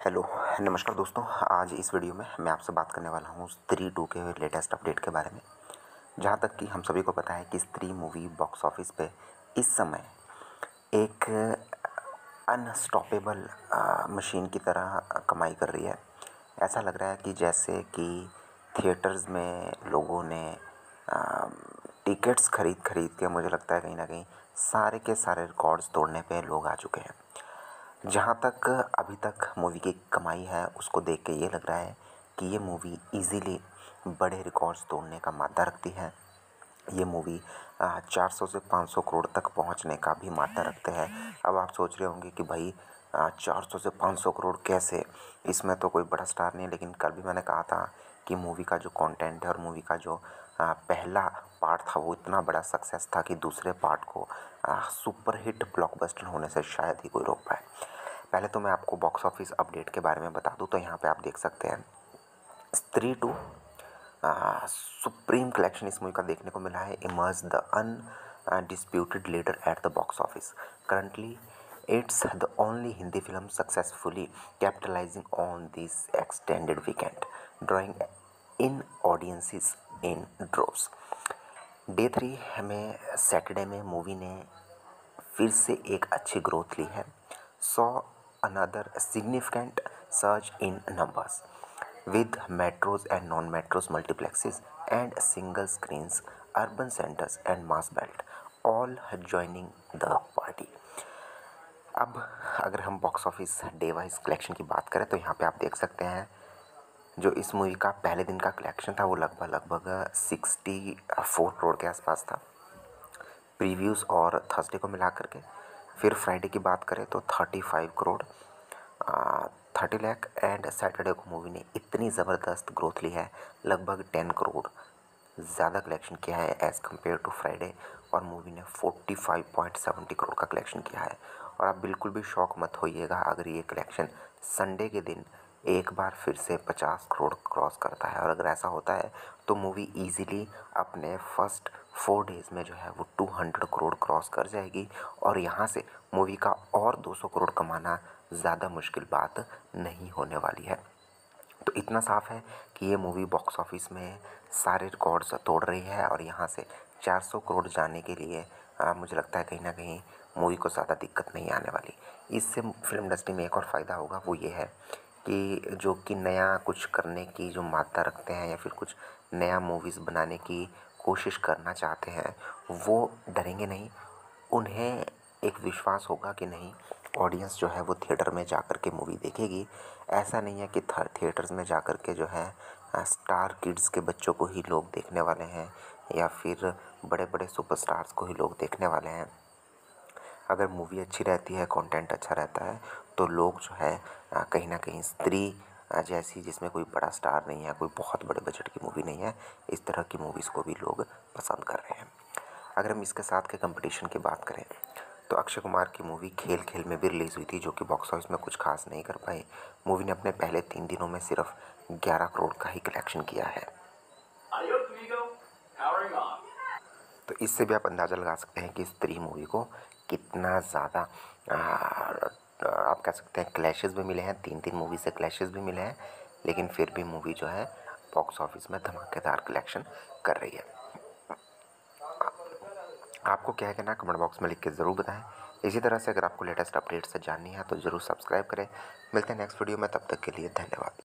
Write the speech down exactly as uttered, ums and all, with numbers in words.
Hello, नमस्कार दोस्तों। आज इस वीडियो में मैं आपसे बात करने वाला हूँ स्त्री टू के लेटेस्ट अपडेट के बारे में। जहाँ तक कि हम सभी को पता है कि स्त्री मूवी बॉक्स ऑफिस पे इस समय एक अनस्टॉपेबल मशीन की तरह कमाई कर रही है। ऐसा लग रहा है कि जैसे कि थिएटर्स में लोगों ने आ, टिकट्स खरीद खरीद के, मुझे लगता है कहीं ना कहीं सारे के सारे रिकॉर्ड्स तोड़ने पे लोग आ चुके हैं। जहाँ तक अभी तक मूवी की कमाई है उसको देख के ये लग रहा है कि ये मूवी इजीली बड़े रिकॉर्ड्स तोड़ने का मादा रखती है। ये मूवी चार सौ से पाँच सौ करोड़ तक पहुंचने का भी मादा रखते हैं। अब आप सोच रहे होंगे कि भाई चार सौ से पाँच सौ करोड़ कैसे, इसमें तो कोई बड़ा स्टार नहीं है। लेकिन कल भी मैंने कहा था कि मूवी का जो कंटेंट है और मूवी का जो आ, पहला पार्ट था वो इतना बड़ा सक्सेस था कि दूसरे पार्ट को आ, सुपर हिट ब्लॉकबस्टर होने से शायद ही कोई रोक पाए। पहले तो मैं आपको बॉक्स ऑफिस अपडेट के बारे में बता दूं तो यहाँ पे आप देख सकते हैं स्त्री टू सुप्रीम कलेक्शन इस मूवी का देखने को मिला है। Emerge the undisputed leader at the box office. Currently it's the only Hindi film successfully capitalising on this extended weekend, drawing in audiences in droves. Day three में सैटरडे में movie ने फिर से एक अच्छी ग्रोथ ली है। Saw another significant surge in numbers with metros and non-metros multiplexes and single screens, urban centers and mass belt all joining the party। अब अगर हम box office day wise collection की बात करें तो यहाँ पे आप देख सकते हैं जो इस मूवी का पहले दिन का कलेक्शन था वो लगभग लगभग सिक्सटी फोर करोड़ के आसपास था प्रीव्यूज़ और थर्सडे को मिला करके। फिर फ्राइडे की बात करें तो thirty five crore thirty lakh and Saturday को मूवी ने इतनी ज़बरदस्त ग्रोथ ली है, लगभग टेन करोड़ ज़्यादा कलेक्शन किया है एज़ कम्पेयर टू फ्राइडे। और मूवी ने forty five point seventy crore का कलेक्शन किया है। और आप बिल्कुल भी शॉक मत होइएगा अगर ये कलेक्शन संडे के दिन एक बार फिर से पचास करोड़ क्रॉस करता है। और अगर ऐसा होता है तो मूवी इजीली अपने फर्स्ट फोर डेज़ में जो है वो टू हंड्रेड करोड़ क्रॉस कर जाएगी। और यहाँ से मूवी का और दो सौ करोड़ कमाना ज़्यादा मुश्किल बात नहीं होने वाली है। तो इतना साफ है कि ये मूवी बॉक्स ऑफिस में सारे रिकॉर्ड्स तोड़ रही है और यहाँ से चार सौ करोड़ जाने के लिए आ, मुझे लगता है कहीं ना कहीं मूवी को ज़्यादा दिक्कत नहीं आने वाली। इससे फिल्म इंडस्ट्री में एक और फ़ायदा होगा, वो ये है कि जो कि नया कुछ करने की जो मादा रखते हैं या फिर कुछ नया मूवीज़ बनाने की कोशिश करना चाहते हैं वो डरेंगे नहीं। उन्हें एक विश्वास होगा कि नहीं, ऑडियंस जो है वो थिएटर में जा कर के मूवी देखेगी। ऐसा नहीं है कि थिएटर्स में जा कर के जो है स्टार किड्स के बच्चों को ही लोग देखने वाले हैं या फिर बड़े बड़े सुपरस्टार्स को ही लोग देखने वाले हैं। अगर मूवी अच्छी रहती है, कंटेंट अच्छा रहता है तो लोग जो है कहीं ना कहीं स्त्री जैसी, जिसमें कोई बड़ा स्टार नहीं है, कोई बहुत बड़े बजट की मूवी नहीं है, इस तरह की मूवीज़ को भी लोग पसंद कर रहे हैं। अगर हम इसके साथ के कंपटीशन की बात करें तो अक्षय कुमार की मूवी खेल खेल में भी रिलीज़ हुई थी जो कि बॉक्स ऑफिस में कुछ खास नहीं कर पाई। मूवी ने अपने पहले तीन दिनों में सिर्फ ग्यारह करोड़ का ही कलेक्शन किया है। तो इससे भी आप अंदाज़ा लगा सकते हैं कि स्त्री मूवी को कितना ज़्यादा आप कह सकते हैं क्लैशेस भी मिले हैं। तीन तीन मूवी से क्लैशेस भी मिले हैं, लेकिन फिर भी मूवी जो है बॉक्स ऑफिस में धमाकेदार कलेक्शन कर रही है। आपको क्या है कहना, कमेंट बॉक्स में लिख के ज़रूर बताएं। इसी तरह से अगर आपको लेटेस्ट अपडेट से जाननी है तो ज़रूर सब्सक्राइब करें। मिलते हैं नेक्स्ट वीडियो में, तब तक के लिए धन्यवाद।